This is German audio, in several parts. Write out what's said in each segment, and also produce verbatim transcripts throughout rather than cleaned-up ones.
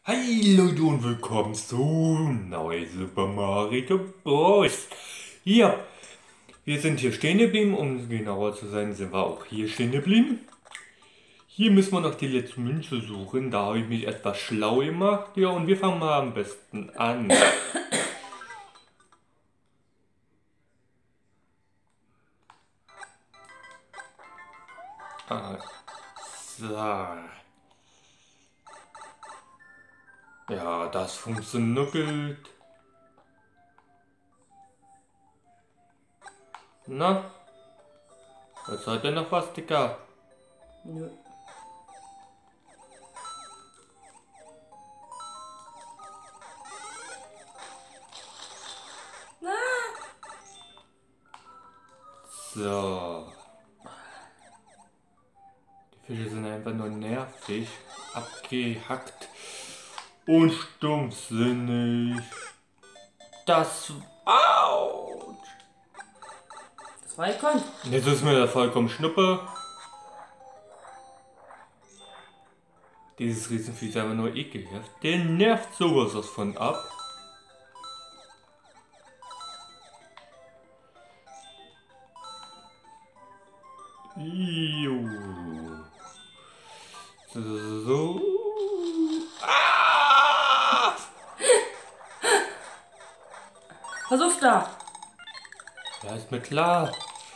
Hi Leute und willkommen zu Neue Super Mario Bros. Hier, wir sind hier stehen geblieben, um genauer zu sein, sind wir auch hier stehen geblieben. Hier müssen wir noch die letzte Münze suchen, da habe ich mich etwas schlau gemacht. Ja, und wir fangen mal am besten an. Ah, so. Ja, das funktioniert. Na? Was hat denn noch was, Dicker? Nö. So. Die Fische sind einfach nur nervig, abgehackt und stumpfsinnig. Das. Autsch! Das war Icon. Jetzt ist mir da vollkommen Schnuppe. Dieses Riesenvieh ist einfach nur ekelhaft. Der nervt sowas von ab. Jo. So. Ah! Pass auf da. Ja, ist mir klar.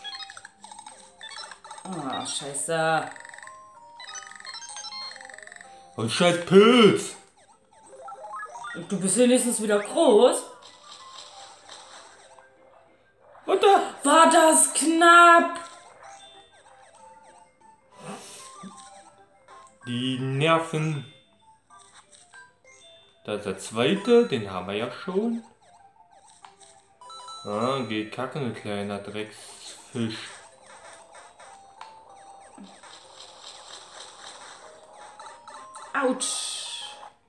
Ah, scheiße. Und scheiß Pilz. Und du bist wenigstens wieder groß. Und da. War das knapp? Die Nerven. Da ist der zweite, den haben wir ja schon. Ah, geht kacken, kleiner Drecksfisch. Autsch.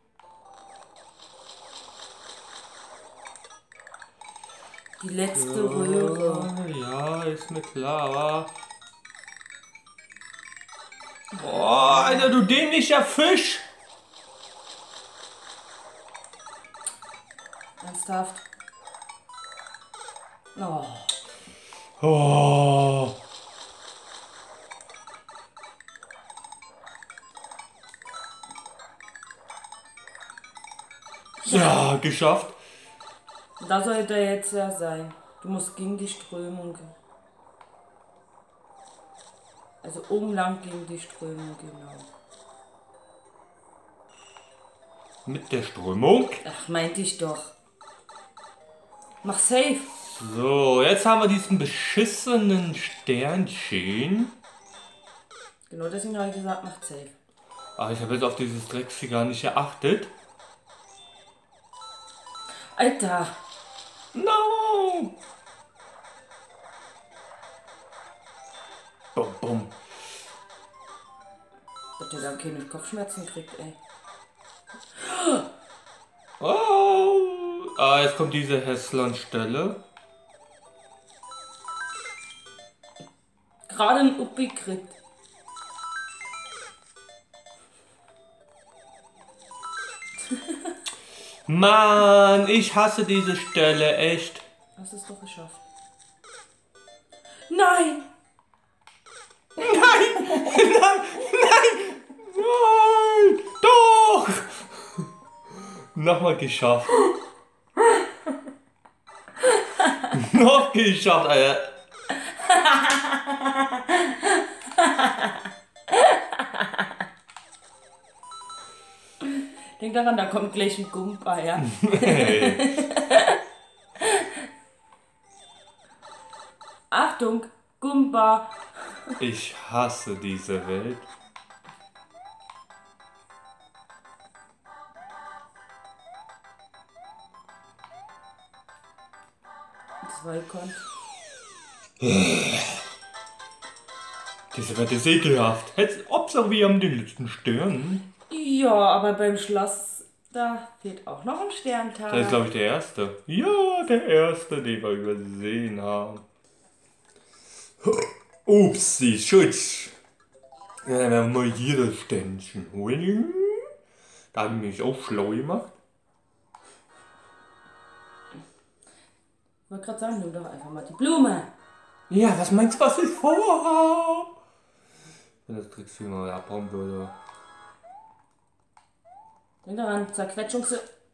Die letzte Röhre. Ja, ist mir klar. Oh, Alter, du dämlicher Fisch! Ernsthaft. Oh. Oh. Ja, geschafft. Da sollte er jetzt ja sein. Du musst gegen die Strömung gehen. Also oben lang gegen die Strömung, genau. Mit der Strömung. Ach, meinte ich doch. Mach safe. So, jetzt haben wir diesen beschissenen Sternchen. Genau deswegen habe ich gesagt, mach safe. Ah, ich habe jetzt auf dieses Drecksvieh gar nicht geachtet. Alter. No! Bum, bum. Dass der dann keine Kopfschmerzen kriegt, ey. Oh! Ah, jetzt kommt diese Hässlern-Stelle. Gerade ein Uppi kriegt. Mann, ich hasse diese Stelle, echt. Hast es doch geschafft. Nein! Nein! Nein! Nein! Nein! Doch! Nochmal geschafft. Noch geschafft, Alter. Denk daran, da kommt gleich ein Gumpa, ja? Hey. Achtung, Gumpa. Ich hasse diese Welt. Zwei kommt. Diese Welt ist ekelhaft. Jetzt observieren den letzten Stern. Ja, aber beim Schloss, da fehlt auch noch ein Sterntag. Das ist, glaube ich, der erste. Ja, der erste, den wir übersehen haben. Upsi, Schutz. Ja, dann werden wir mal hier das Ständchen holen. Da haben wir mich auch schlau gemacht. Ich wollte gerade sagen, nimm doch einfach mal die Blume. Ja, was meinst du, was ich vorhabe? Wenn das Trickspiel mal abhauen würde. Denk daran, Zerquetschung.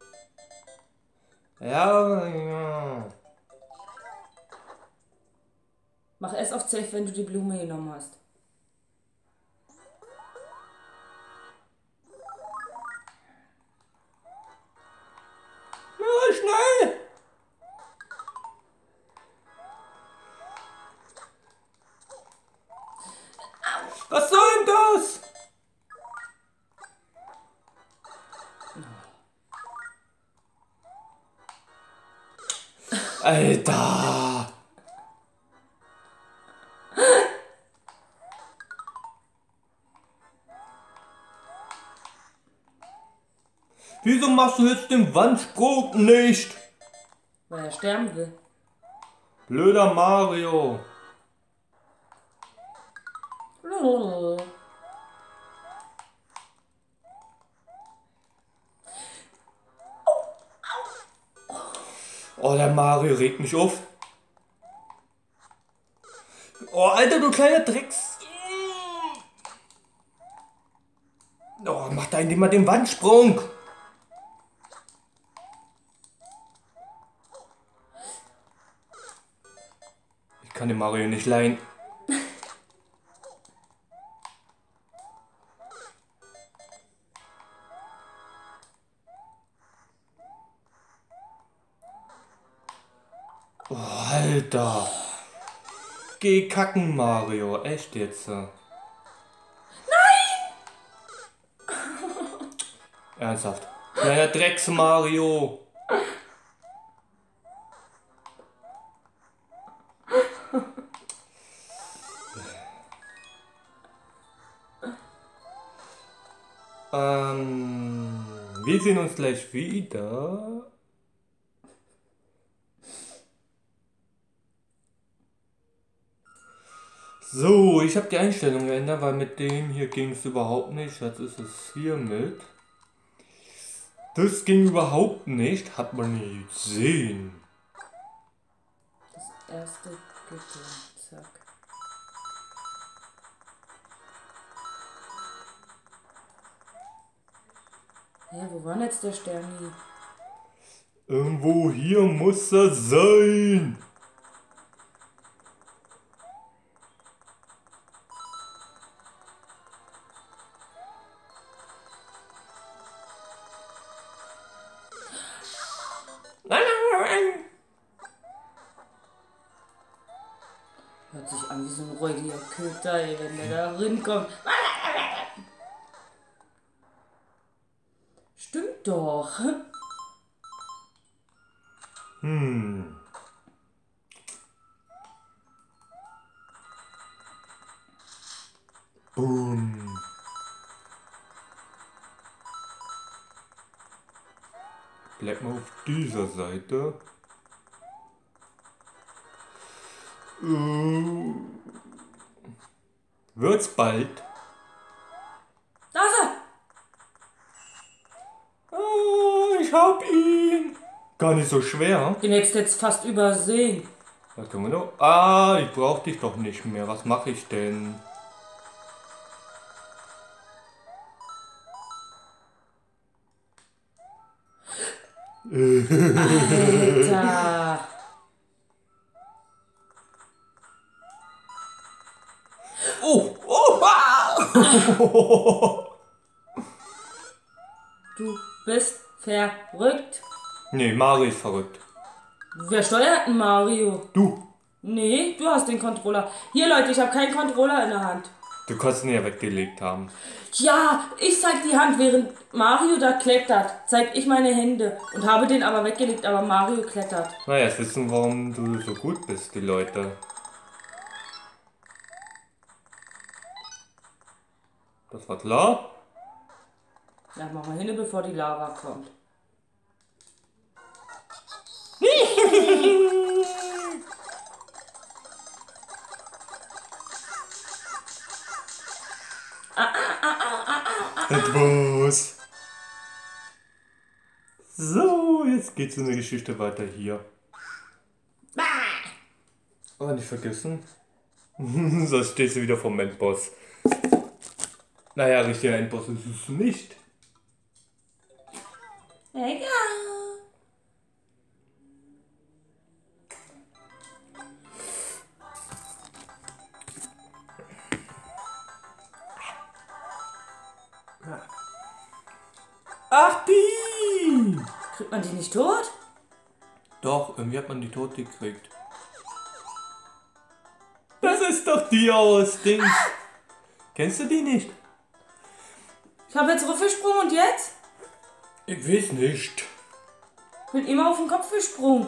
Ja, ja. Mach erst auf Safe, wenn du die Blume genommen hast. Ja, schnell! Was soll denn das? Alter! Wieso machst du jetzt den Wandsprung nicht? Weil er sterben will. Blöder Mario. Oh, der Mario regt mich auf. Oh, Alter, du kleiner Drecks. Oh, mach da indem mal den Wandsprung. Ich kann den Mario nicht leihen. Oh, Alter. Geh kacken, Mario. Echt jetzt? Nein! Ernsthaft. Kleiner Drecks, Mario. Ähm, wir sehen uns gleich wieder. So, ich habe die Einstellung geändert, weil mit dem hier ging es überhaupt nicht. Jetzt ist es hier mit. Das ging überhaupt nicht, hat man nie gesehen. Das erste Gitter. Zack. Ja, wo war denn jetzt der Sterni? Irgendwo hier muss er sein. Hört sich an wie so ein räudiger Köter, ey, wenn der da rinkommt. Stimmt doch. Hm. Boom. Bleib mal auf dieser Seite. Uh. Wird's bald? Da ist er! Oh, ich hab ihn. Gar nicht so schwer. Den hättest du jetzt fast übersehen. Was können wir noch? Ah, ich brauch dich doch nicht mehr. Was mache ich denn? Alter! Oh, oh, ah. Du bist verrückt. Nee, Mario ist verrückt. Wer steuert denn Mario? Du. Nee, du hast den Controller. Hier, Leute, ich habe keinen Controller in der Hand. Du kannst ihn ja weggelegt haben. Ja, ich zeig die Hand, während Mario da klettert. Zeig ich meine Hände und habe den aber weggelegt, aber Mario klettert. Na, jetzt wissen, warum du so gut bist, die Leute. Das war klar? Ja, mach mal hin, bevor die Lava kommt. Etwas. So, jetzt geht's in der Geschichte weiter hier. Oh, nicht vergessen. Sonst stehst du wieder vom Endboss. Naja, richtiger Endboss ist es nicht. Egal. Ach, die! Kriegt man die nicht tot? Doch, irgendwie hat man die tot gekriegt. Das ist doch die aus Dings. Kennst du die nicht? Ich habe jetzt rübergesprungen und jetzt? Ich weiß nicht. Ich bin immer auf den Kopf gesprungen.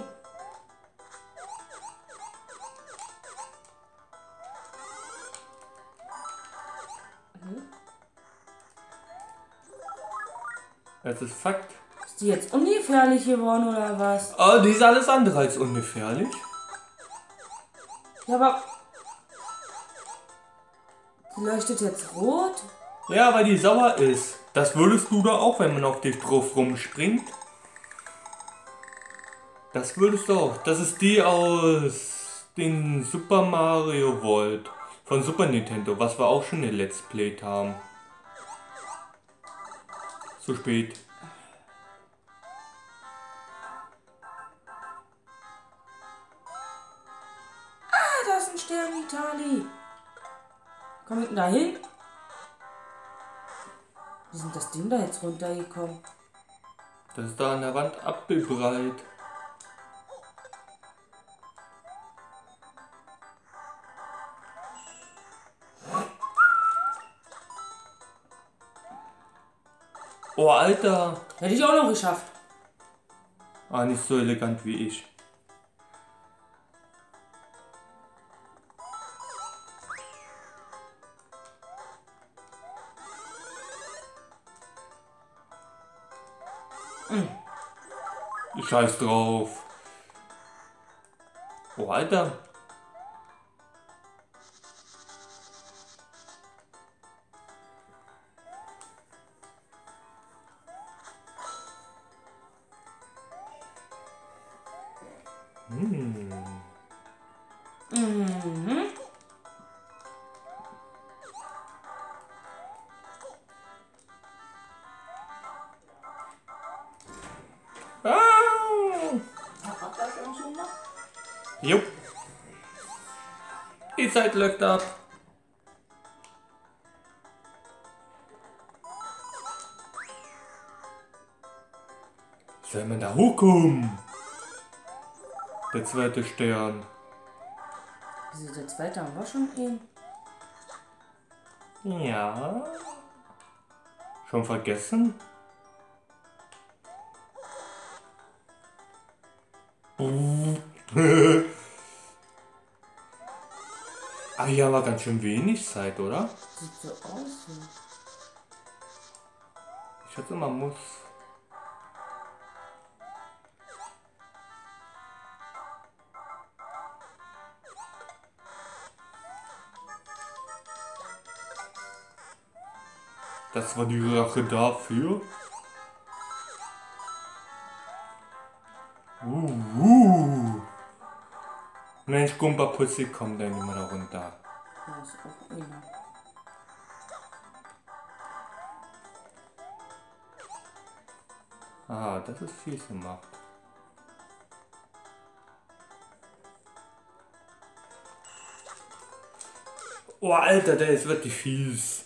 Das ist Fakt. Ist die jetzt ungefährlich geworden oder was? Oh, die ist alles andere als ungefährlich. Ja, aber... Die leuchtet jetzt rot? Ja, weil die sauer ist. Das würdest du da auch, wenn man auf dich drauf rumspringt. Das würdest du auch. Das ist die aus den Super Mario World von Super Nintendo, was wir auch schon in Let's Play haben. Zu spät. Ah, da ist ein Stern, Vitali. Komm ich denn da hin? Wie sind das Ding da jetzt runtergekommen? Das ist da an der Wand abgebreit. Oh, Alter. Hätte ich auch noch geschafft. Ah, nicht so elegant wie ich. Scheiß drauf. Oh, Alter. Hm. Mhm. Ah. Jupp. Die Zeit läuft ab. Soll man da hochkommen? Der zweite Stern. Wieso der zweite haben wir schon ihn? Ja. Schon vergessen? Ah, hier war ganz schön wenig Zeit, oder? Sieht so aus. Ja. Ich schätze, man muss. Das war die Rache dafür. Uh, uh. Mensch, Gumba Pussy, komm dann immer da runter. Da ist auch einer. Ah, das ist fies gemacht. Oh, Alter, der ist wirklich fies.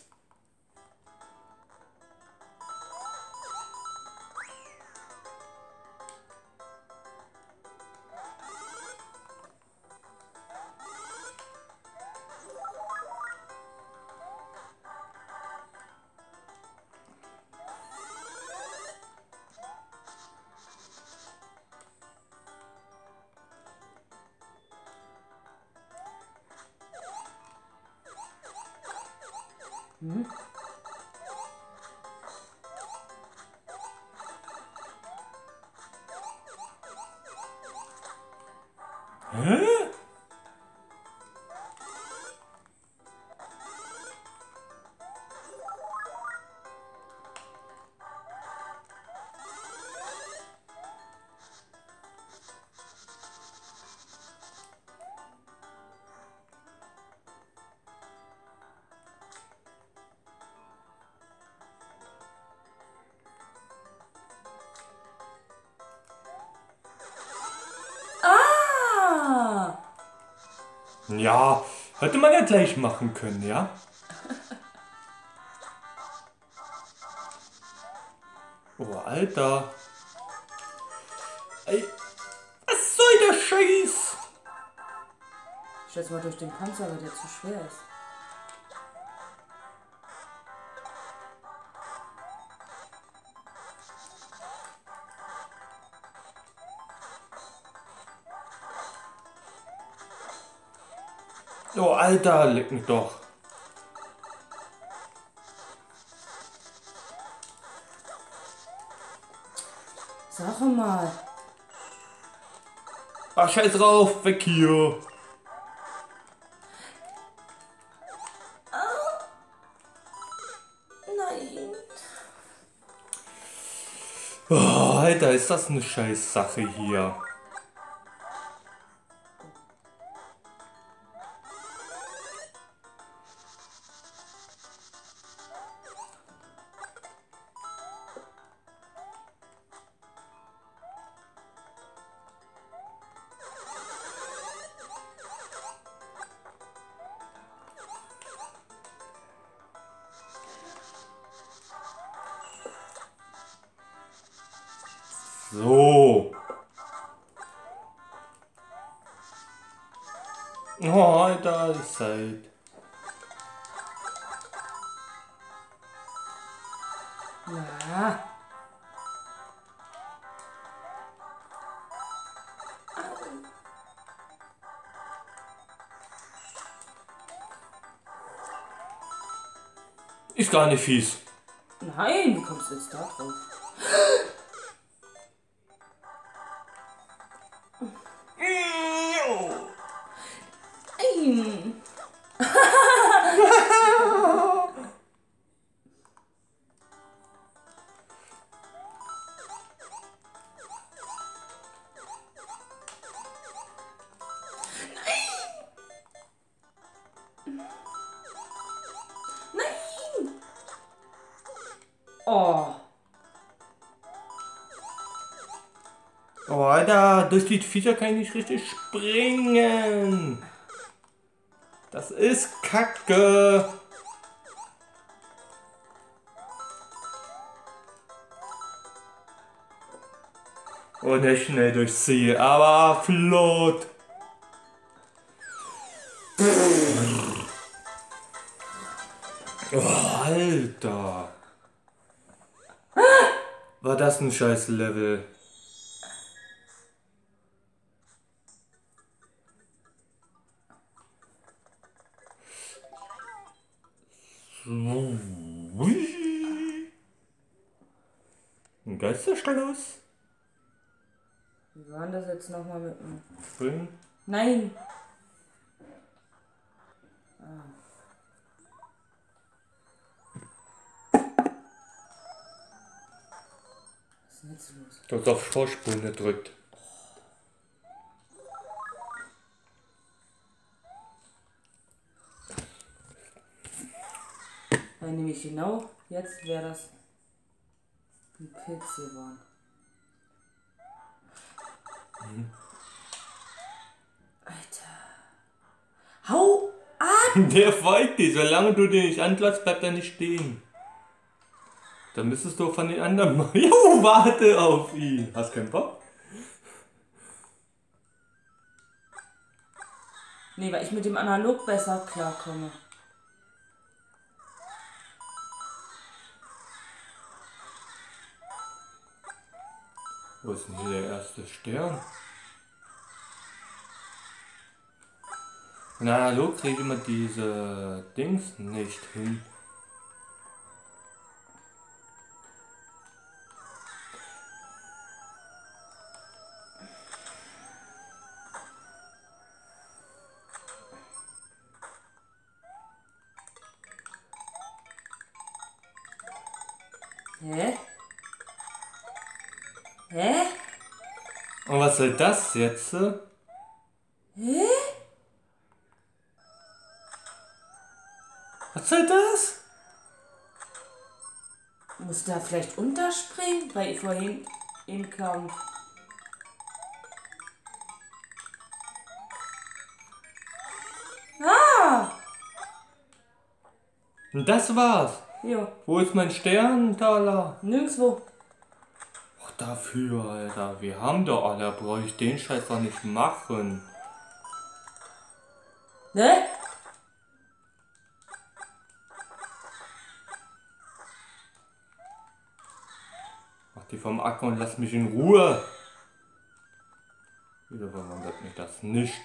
Hm? Hä? Ja, hätte man ja gleich machen können, ja? Oh, Alter. Ey, was soll der Scheiß? Ich schätze mal durch den Panzer, weil der zu schwer ist. Oh, Alter, leck mich doch. Sag mal. Ah, scheiß drauf, weg hier. Nein. Oh, Alter, ist das eine scheiß Sache hier. So. Oh, Alter, die Zeit. Ja. Ist gar nicht fies. Nein, wie kommst du jetzt da drauf? Nein. Nein. Oh. Oh, Alter, durch die Viecher kann ich nicht richtig springen. Das ist Kacke. Und nicht schnell durchs Ziel, aber flott. Oh, Alter. War das ein scheiß Level. Ein Geisterschloss? Wie war denn das jetzt nochmal mit dem... Springen? Nein. Ah. Was ist denn jetzt los? Du hast auf Vorspulen gedrückt. Weil nämlich genau jetzt wäre das ein Pilz geworden. Mhm. Alter. Hau ab! Der folgt dir. Solange du den nicht anklotzt, bleibt er nicht stehen. Dann müsstest du von den anderen mal... Jo, warte auf ihn. Hast keinen Bock? Nee, weil ich mit dem Analog besser klarkomme. Wo ist denn hier der erste Stern? Na, hallo, kriege immer diese Dings nicht hin. Hä? Hä? Und was soll das jetzt? Hä? Was soll das? Muss da vielleicht unterspringen? Weil ich vorhin eben kam. Und das war's. Ja. Wo ist mein Sterntaler? Nirgendwo. Ach, dafür, Alter. Wir haben doch alle. Brauche ich den Scheiß doch nicht machen. Ne? Mach die vom Acker und lass mich in Ruhe. Wieder verwundert mich das nicht.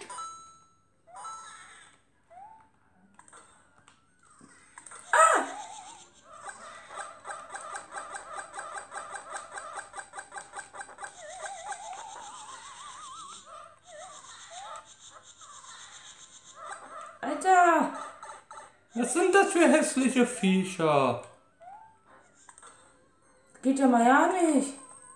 Alter! Was sind das für hässliche Viecher? Geht ja mal ja nicht.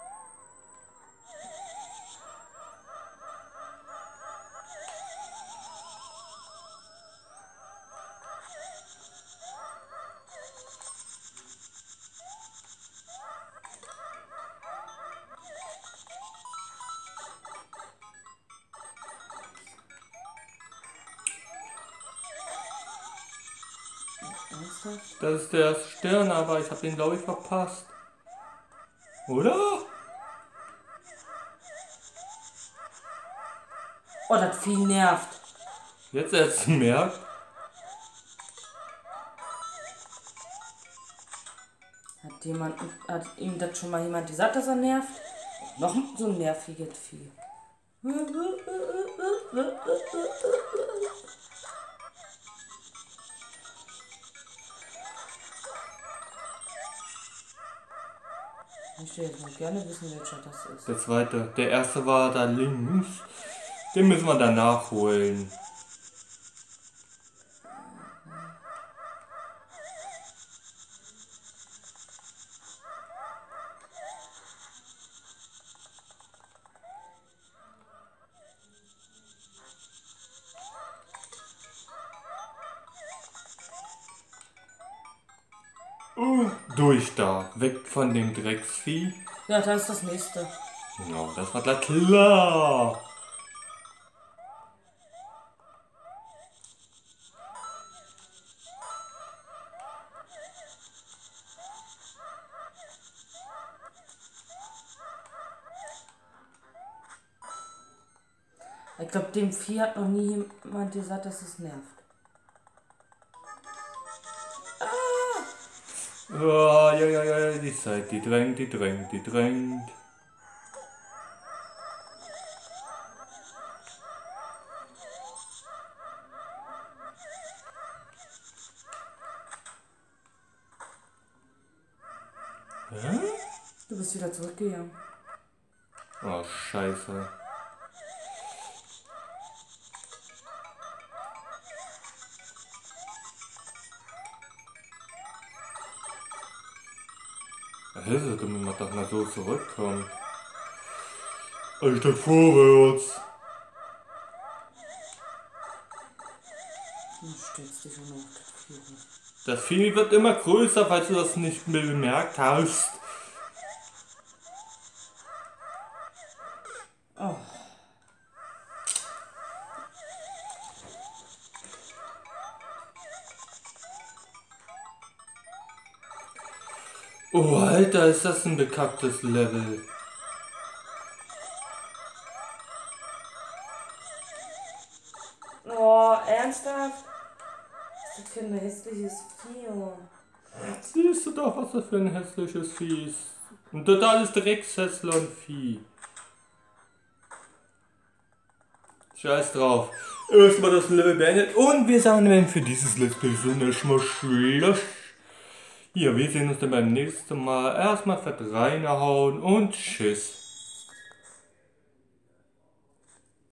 Ernsthaft? Das ist der Stern, aber ich habe den glaube ich verpasst. Oder? Oh, das Vieh nervt. Jetzt erst merkt. Hat jemand, hat ihm das schon mal jemand gesagt, dass er nervt? Noch so ein nerviges Vieh. Ich will jetzt mal gerne wissen, welcher das ist. Der zweite. Der erste war da links. Den müssen wir dann nachholen. Uh, durch da. Weg von dem Drecksvieh. Ja, da ist das nächste. Ja, das war gleich klar. Ich glaube, dem Vieh hat noch nie jemand gesagt, dass es nervt. Ja, ja, ja, ja, die Zeit, die drängt, die drängt, die drängt. Hä? Du bist wieder zurückgegangen. Oh, scheiße. Hilfe, du mir doch mal so zurückkommen. Alter, vorwärts. Du stellst dich schon auf das Vieh. Das Vieh wird immer größer, falls du das nicht bemerkt hast. Oh. Oh, Alter, ist das ein bekacktes Level. Oh, ernsthaft? Was ist das für ein hässliches Vieh? Siehst du doch, was das für ein hässliches Vieh ist. Ein totales Dreckshässler-Vieh. Scheiß drauf. Erstmal das Level beendet und wir sagen dann für dieses Let's Play so erstmal Schluss. Ja, wir sehen uns dann beim nächsten Mal. Erstmal fett reinhauen und tschüss.